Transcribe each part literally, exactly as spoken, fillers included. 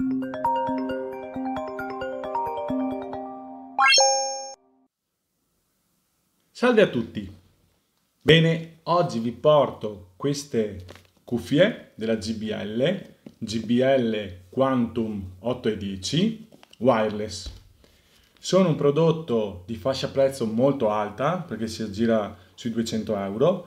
Salve a tutti! Bene, oggi vi porto queste cuffie della J B L, J B L Quantum otto e dieci wireless. Sono un prodotto di fascia prezzo molto alta, perché si aggira sui duecento euro,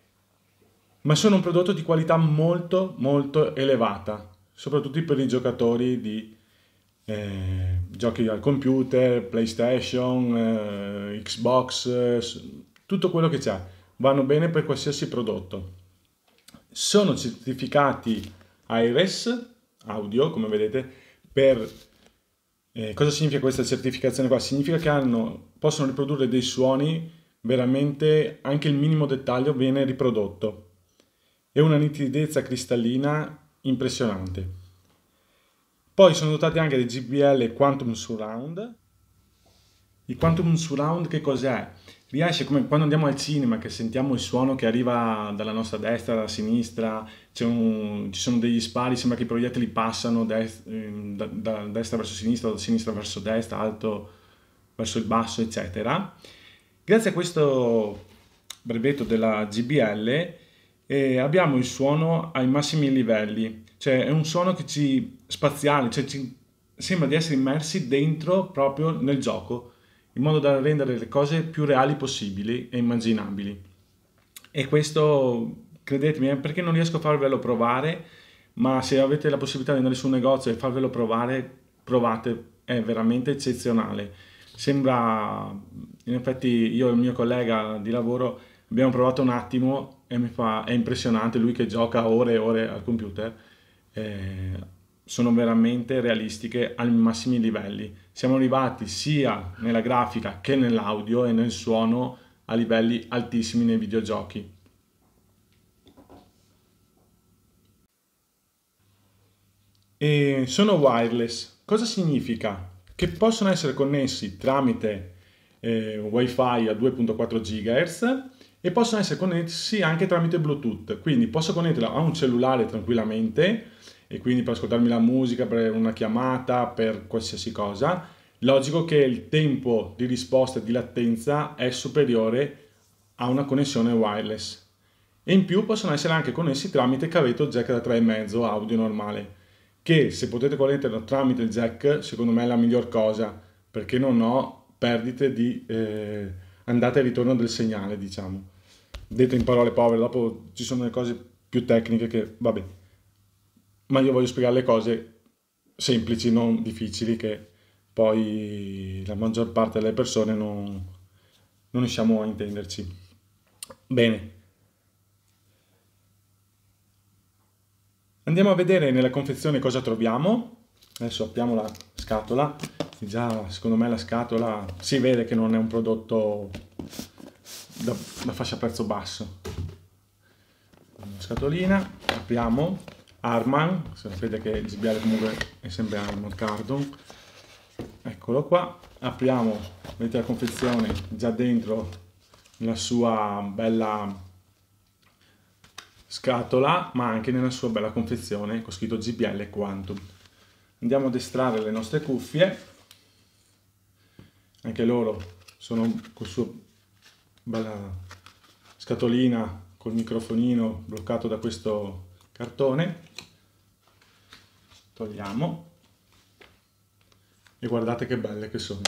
ma sono un prodotto di qualità molto molto elevata, soprattutto per i giocatori di eh, giochi al computer, PlayStation, eh, Xbox, eh, tutto quello che c'è, vanno bene per qualsiasi prodotto. Sono certificati Hi-Res audio, come vedete, per eh, cosa significa questa certificazione qua? Significa che hanno, possono riprodurre dei suoni veramente, anche il minimo dettaglio viene riprodotto e una nitidezza cristallina impressionante. Poi sono dotati anche di J B L Quantum Surround. Il Quantum Surround che cos'è? Riesce, come quando andiamo al cinema, che sentiamo il suono che arriva dalla nostra destra, dalla sinistra, c'è un- ci sono degli spari, sembra che i proiettili passano dest- ehm, da, da destra verso sinistra, da sinistra verso destra, alto verso il basso, eccetera. Grazie a questo brevetto della J B L eh, abbiamo il suono ai massimi livelli, cioè è un suono che ci spaziale, cioè ci sembra di essere immersi dentro proprio nel gioco, in modo da rendere le cose più reali possibili e immaginabili. E questo, credetemi, è perché non riesco a farvelo provare, ma se avete la possibilità di andare su un negozio e farvelo provare, provate, è veramente eccezionale. Sembra, in effetti io e il mio collega di lavoro abbiamo provato un attimo e mi fa, è impressionante, lui che gioca ore e ore al computer, eh, sono veramente realistiche ai massimi livelli. Siamo arrivati sia nella grafica che nell'audio e nel suono a livelli altissimi nei videogiochi. E sono wireless. Cosa significa? Che possono essere connessi tramite eh, Wi-Fi a due virgola quattro gigahertz e possono essere connessi anche tramite Bluetooth. Quindi posso connetterla a un cellulare tranquillamente e quindi per ascoltarmi la musica, per una chiamata, per qualsiasi cosa. Logico che il tempo di risposta e di latenza è superiore a una connessione wireless. E in più possono essere anche connessi tramite cavetto jack da tre virgola cinque audio normale, che se potete connetterlo tramite il jack, secondo me è la miglior cosa, perché non ho perdite di eh, andata e ritorno del segnale, diciamo. Detto in parole povere, dopo ci sono le cose più tecniche che, vabbè, ma io voglio spiegare le cose semplici, non difficili, che poi la maggior parte delle persone non, non riusciamo a intenderci. Bene, andiamo a vedere nella confezione cosa troviamo. Adesso apriamo la scatola. Già, secondo me la scatola si vede che non è un prodotto da, da fascia prezzo basso. Una scatolina, apriamo. Harman, sapete che il J B L comunque è sempre Harman Kardon. Eccolo qua. Apriamo, vedete la confezione già dentro la sua bella scatola, ma anche nella sua bella confezione con scritto J B L Quantum. Andiamo ad estrarre le nostre cuffie, anche loro sono con la sua bella scatolina col microfonino bloccato da questo cartone. Togliamo e guardate che belle che sono.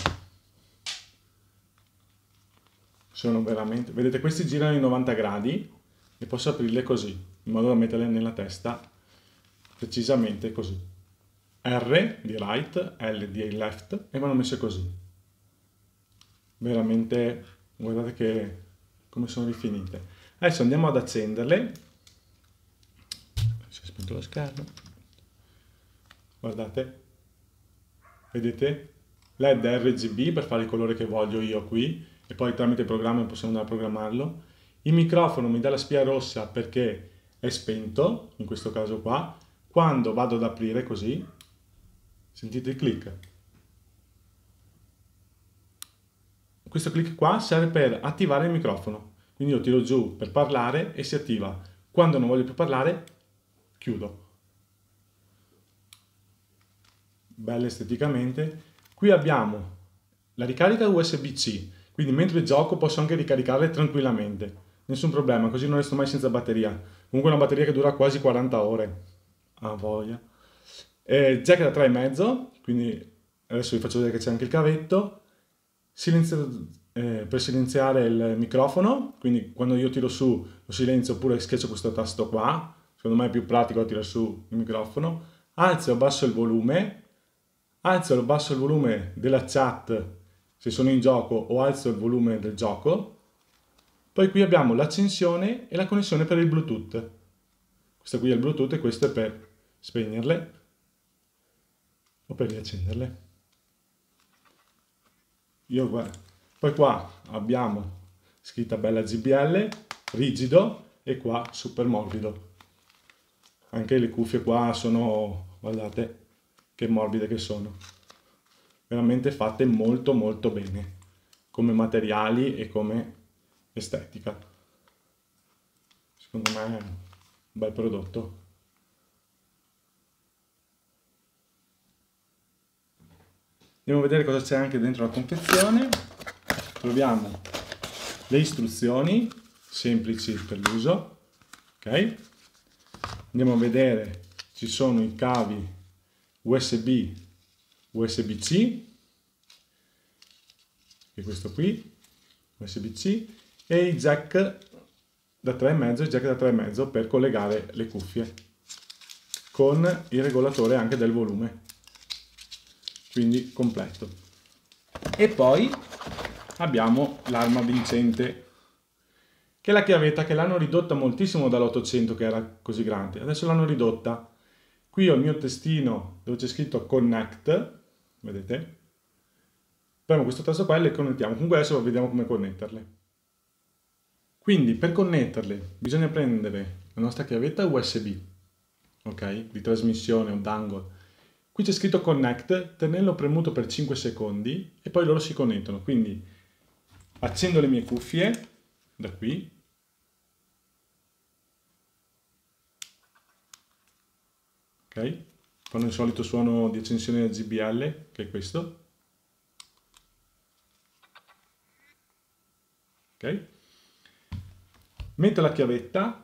Sono veramente, vedete, questi girano in novanta gradi e posso aprirle così, in modo da metterle nella testa precisamente così. R di right, L di left e vanno messe così. Veramente, guardate che come sono rifinite. Adesso andiamo ad accenderle. Si è spento lo schermo. Guardate, vedete? L E D R G B per fare il colore che voglio io qui e poi tramite il programma possiamo andare a programmarlo. Il microfono mi dà la spia rossa perché è spento, in questo caso qua. Quando vado ad aprire così, sentite il click. Questo click qua serve per attivare il microfono. Quindi io tiro giù per parlare e si attiva. Quando non voglio più parlare, chiudo. belle esteticamente. Qui abbiamo la ricarica U S B C, quindi mentre gioco posso anche ricaricarle tranquillamente, nessun problema, così non resto mai senza batteria. Comunque una batteria che dura quasi quaranta ore, ah voglia. E jack da tre e mezzo, quindi adesso vi faccio vedere che c'è anche il cavetto. Silenzio, eh, per silenziare il microfono, quindi quando io tiro su lo silenzio oppure schiaccio questo tasto qua, secondo me è più pratico tirare su il microfono. Alzo e abbasso il volume, alzo e abbasso il volume della chat se sono in gioco o alzo il volume del gioco. Poi qui abbiamo l'accensione e la connessione per il Bluetooth. Questo qui è il Bluetooth e questo è per spegnerle o per riaccenderle. Io, guarda. Poi qua abbiamo scritta bella J B L, rigido, e qua super morbido. Anche le cuffie qua sono, guardate che morbide che sono, veramente fatte molto molto bene come materiali e come estetica. Secondo me è un bel prodotto. Andiamo a vedere cosa c'è anche dentro la confezione. Troviamo le istruzioni semplici per l'uso, ok? Andiamo a vedere, ci sono i cavi U S B, U S B C, che è questo qui, U S B C, e i jack da tre e mezzo, i jack da tre e mezzo per collegare le cuffie, con il regolatore anche del volume, quindi completo. E poi abbiamo l'arma vincente, che è la chiavetta, che l'hanno ridotta moltissimo dall'ottocento, che era così grande, adesso l'hanno ridotta. Qui ho il mio testino dove c'è scritto Connect, vedete? Premo questo tasto qua e le connettiamo. Comunque adesso vediamo come connetterle. Quindi per connetterle bisogna prendere la nostra chiavetta U S B, ok? Di trasmissione o dangle. Qui c'è scritto Connect, tenerlo premuto per cinque secondi e poi loro si connettono. Quindi accendo le mie cuffie da qui. Ok, fanno il solito suono di accensione J B L, che è questo. Ok, metto la chiavetta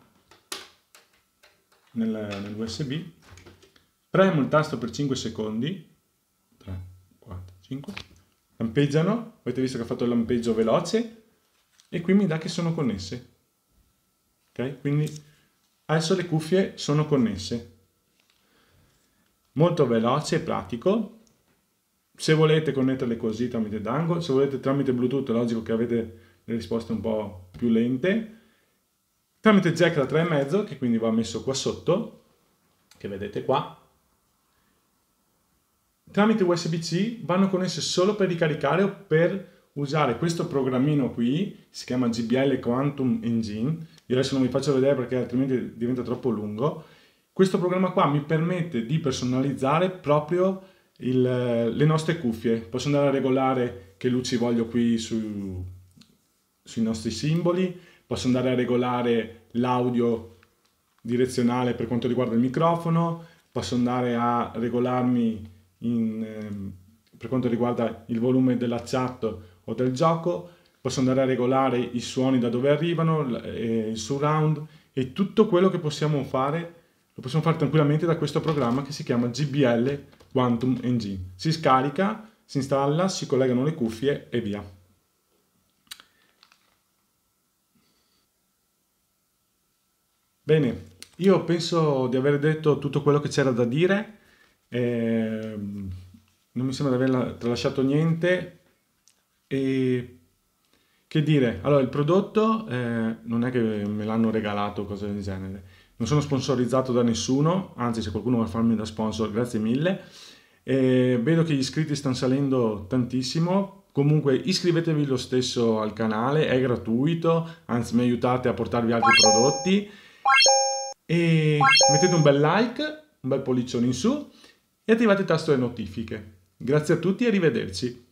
nel, nell'U S B, premo il tasto per cinque secondi, tre, quattro, cinque, lampeggiano, avete visto che ha fatto il lampeggio veloce, e qui mi dà che sono connesse. Ok, quindi adesso le cuffie sono connesse. Molto veloce e pratico. Se volete connetterle così tramite dangle, se volete tramite Bluetooth, è logico che avete le risposte un po' più lente. Tramite jack da tre e mezzo, che quindi va messo qua sotto, che vedete qua. Tramite U S B C vanno connesse solo per ricaricare o per usare questo programmino qui, si chiama J B L Quantum Engine. Io adesso non vi faccio vedere perché altrimenti diventa troppo lungo. Questo programma qua mi permette di personalizzare proprio il, le nostre cuffie. Posso andare a regolare che luci voglio qui su, sui nostri simboli, posso andare a regolare l'audio direzionale per quanto riguarda il microfono, posso andare a regolarmi in, ehm, per quanto riguarda il volume della chat o del gioco, posso andare a regolare i suoni da dove arrivano, il surround, e tutto quello che possiamo fare lo possiamo fare tranquillamente da questo programma che si chiama J B L Quantum Engine. Si scarica, si installa, si collegano le cuffie e via. Bene, io penso di aver detto tutto quello che c'era da dire, eh, non mi sembra di aver tralasciato niente. E che dire, allora il prodotto eh, non è che me l'hanno regalato o cose del genere, non sono sponsorizzato da nessuno, anzi se qualcuno vuole farmi da sponsor grazie mille. E vedo che gli iscritti stanno salendo tantissimo, comunque iscrivetevi lo stesso al canale, è gratuito, anzi mi aiutate a portarvi altri prodotti, e mettete un bel like, un bel pollicione in su e attivate il tasto delle notifiche. Grazie a tutti e arrivederci.